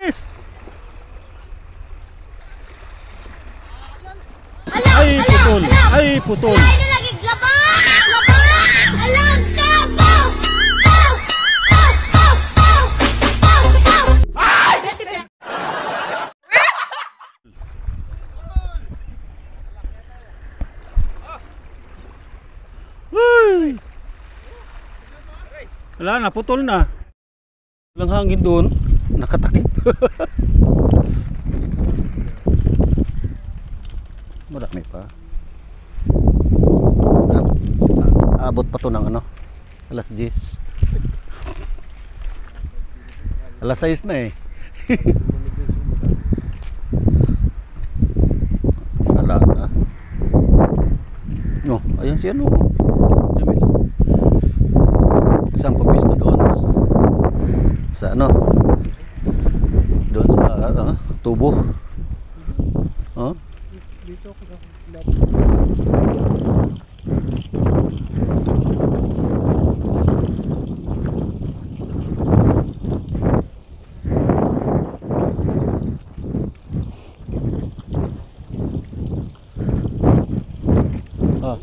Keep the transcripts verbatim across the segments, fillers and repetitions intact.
Yes. Ay putol, ay putol. Wala na, putol na. Walang hangin doon, nakatakip. Marami pa. Abot pa to ng ano, alas diyes. Alas sais na eh. Wala na. No, ayan si ano. Jamil. Isang papisto doon sa ano, doon sa uh, tubo. Huh? Dito ako sa ah.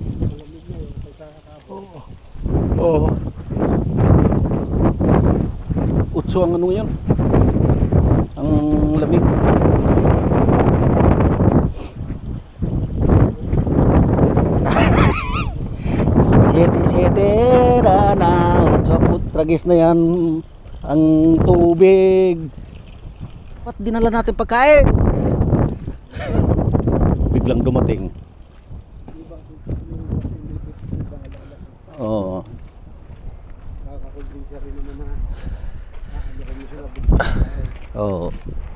Oh. Oh. Utso ang ano yan, ang lamig. Siyete siyete na na utso po, tragis na yan ang tubig. Ba't dinala natin pagkain? Biglang dumating. Oo. Oo.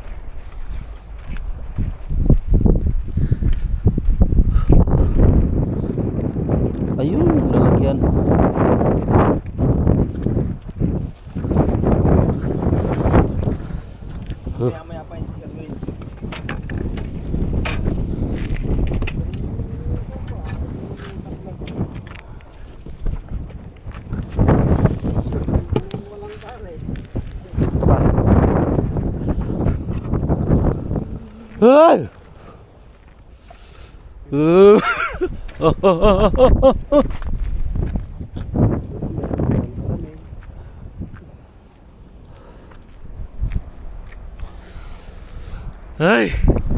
Ayun, lalagyan. Huh. Ay! Uh. Ay!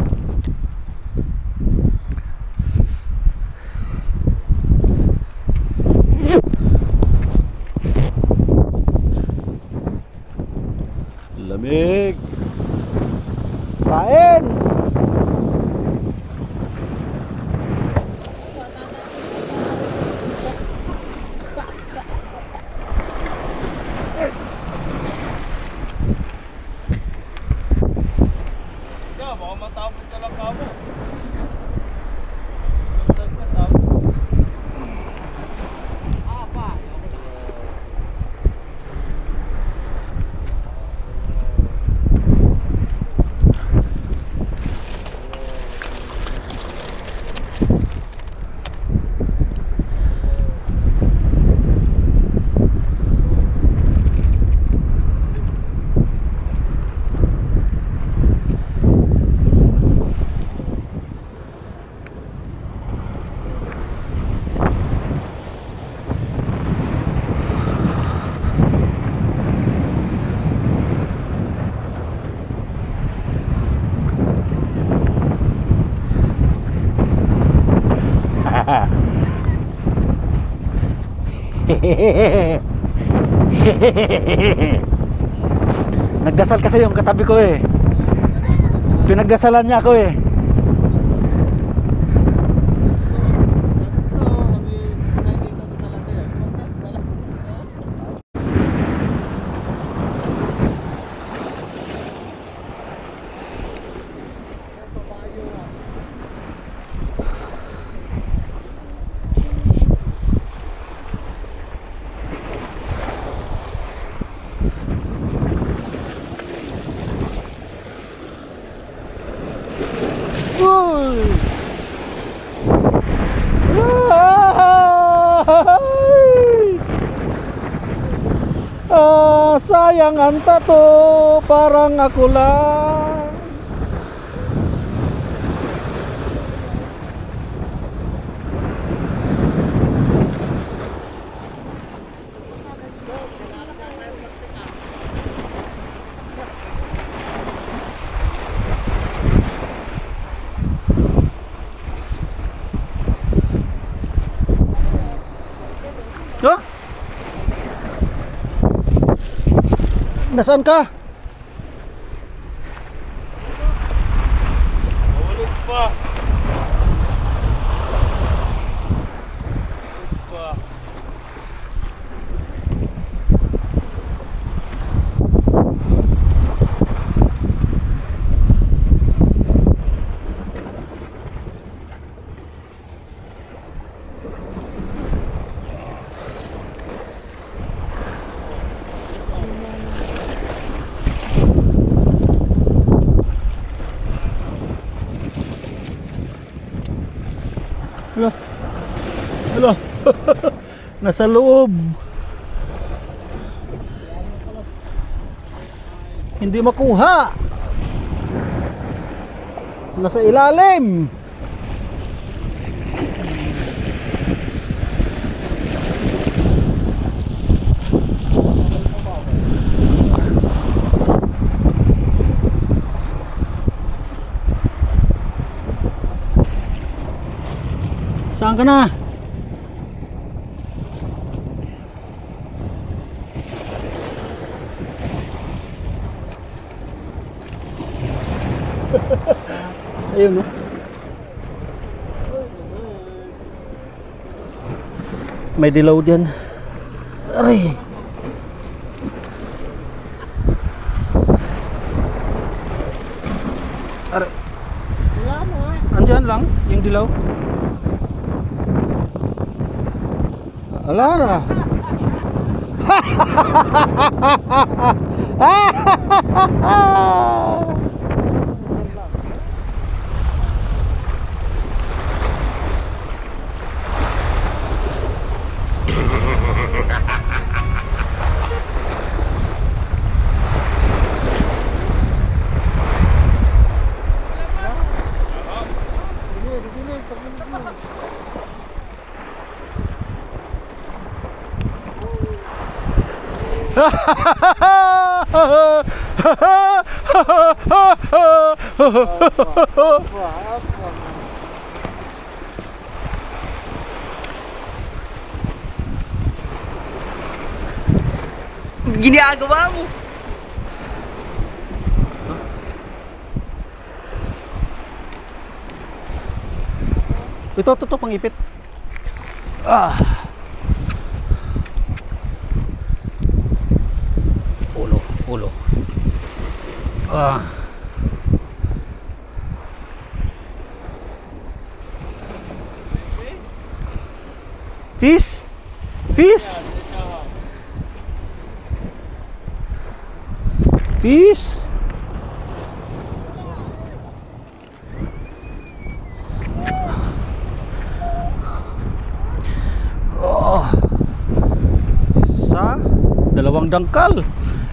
Lamig! Kain! Nagdasal kasi yung katabi ko eh. Pinagdasalan niya ako eh. Ah! sayang ang tato, parang ako lang. Huh? Nasaan ka? Ulog pa. Ulog pa. Hala. Hala. Nasa loob. Hindi makuha. Nasa ilalim. Saan ka na? Ayun, no? May dilaw dyan. Aray! Aray! Andyan lang, yung dilaw. Ala na. Ginagawa mo. Ito, ito, ito, pangipit. Ah. Ulo, ulo. Ah. Fish? Fish? Fish? Oh. Sa dalawang dangkal.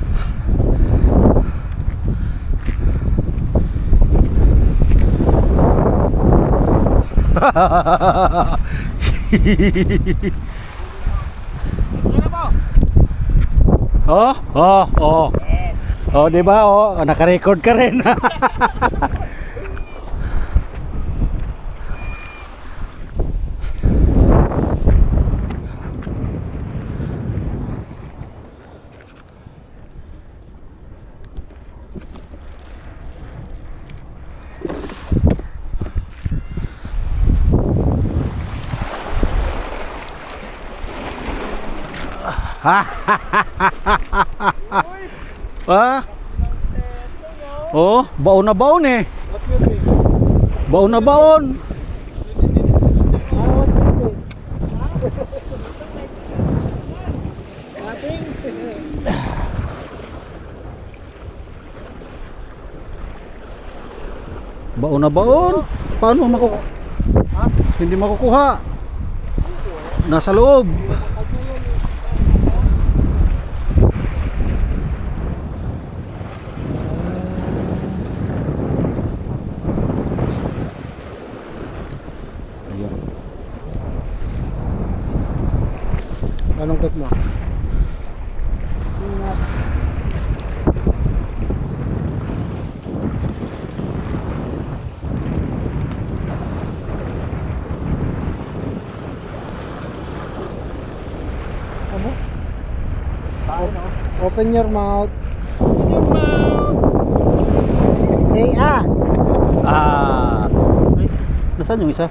Oh, oh, oh. Oh, di ba? Oh, naka-record ka rin. Ha? Oh, baon na baon eh. Baon na baon. Baon na baon. Paano makukuha? Hindi makukuha. Nasa loob. Ikot mo. Ingat. Ano? Open your mouth. Say ah. Ah. Ay, nasaan yung isa?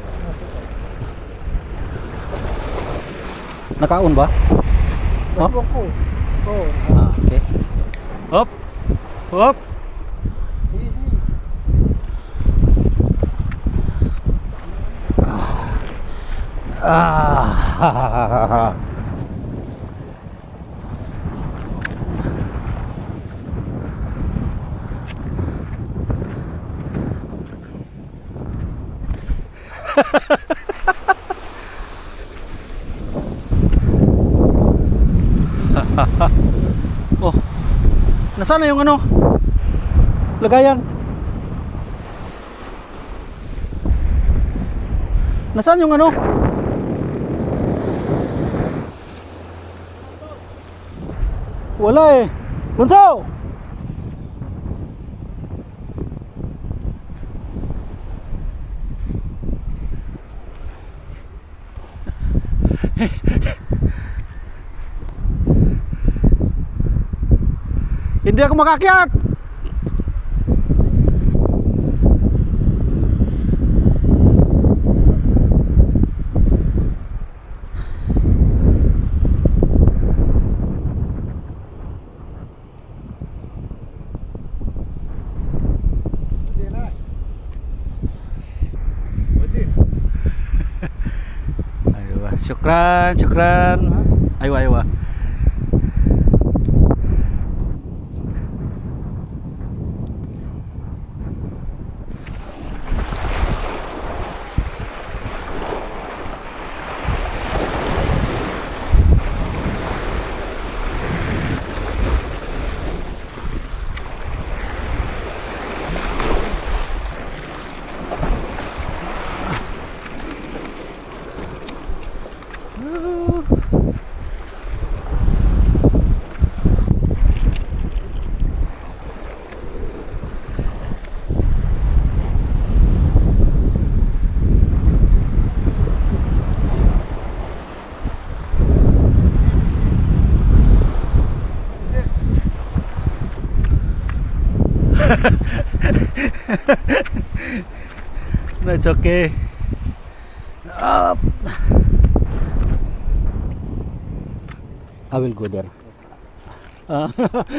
Nakaon ba? Oh? Ewan ko. Oh. Ah, okay. Hop. Hop. Sige, sige. Ah. Oh. Nasaan na yung ano? Lagayan. Nasaan yung ano? Wala eh. Bunso! Hindi ako makakyat. Aywa, syukran, syukran. Aywa, aywa. No, it's okay. Up. I will go there. Uh,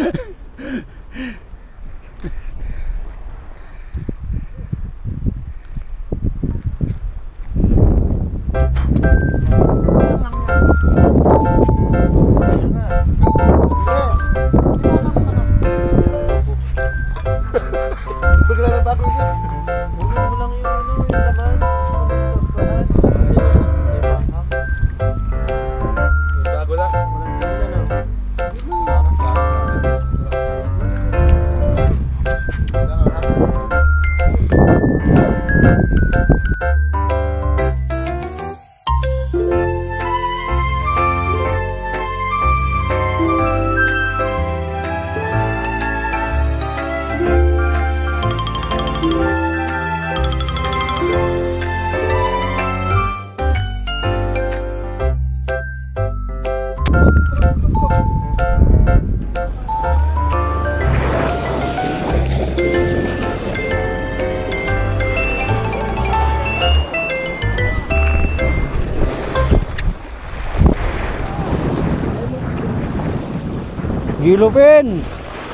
Gilupin.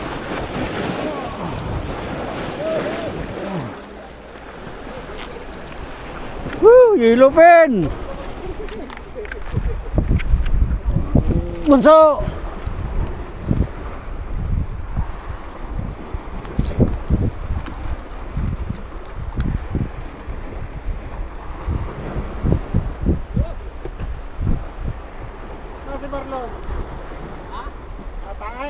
Woo, gilupin. Bunso. Si Marlon. Ha? Atay.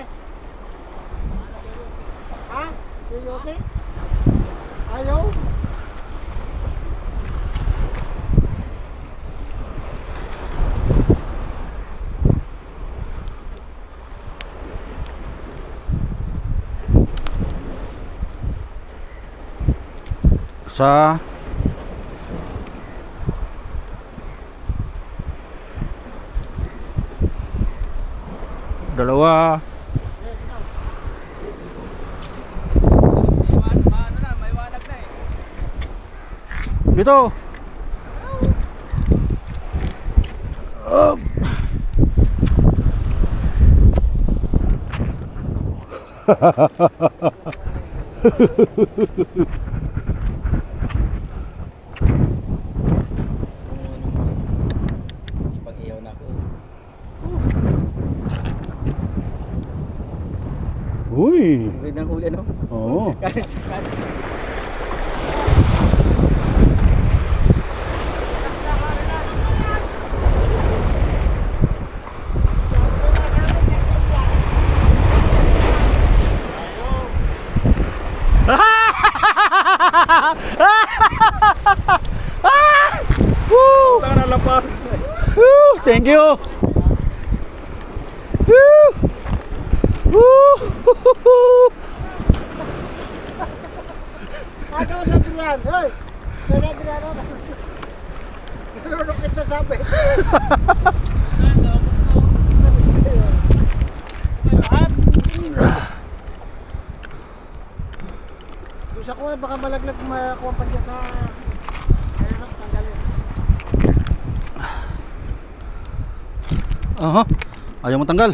Ha? Si Yossi? Ayaw? Isa. Dalawa. Dito. Up. Ipag-iyaw na ako. Uy. Ganda ng huli, ano? Oo. Woo! Tara lapas. Woo! Thank you. Woo! Woo! Ako sa Adrian. Hoy! Nasa Adrian ako. Nalunok kita sabi. Gusto ko baka malaglag makuha pa dyan sa... Ayun, tanggalin. Aha. Ayaw mo tanggal.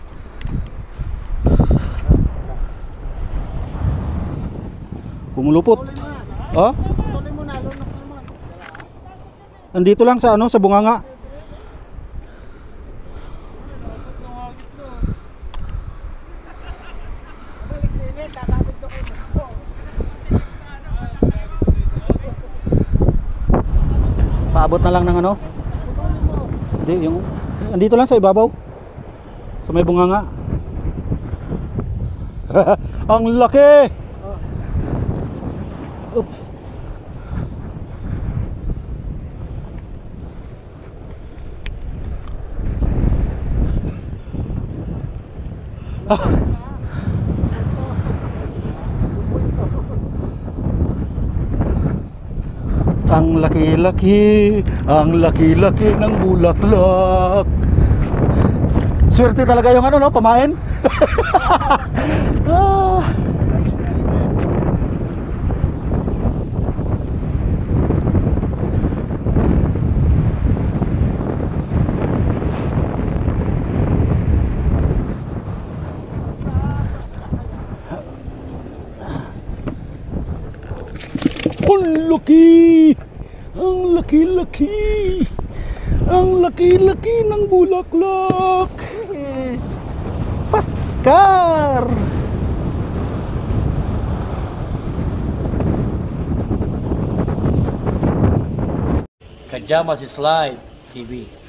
Pumulupot. Tuloy mo na. Oh? Tuloy mo na, lunok naman. Andito lang sa ano, sa bunganga. Alis na init, sasabit ko kayo. Paabot na lang ng ano? Tuloy mo. Hindi, yung andito lang sa ibabaw. Sa may bunganga. Ang laki. Oops. Ang laki-laki, ang laki-laki ng bulaklak. Swerte talaga yung ano, no, pamain. Ah. Ang laki! Ang laki-laki! Ang laki-laki ng bulaklak! Paskar! Kajamas is live T V.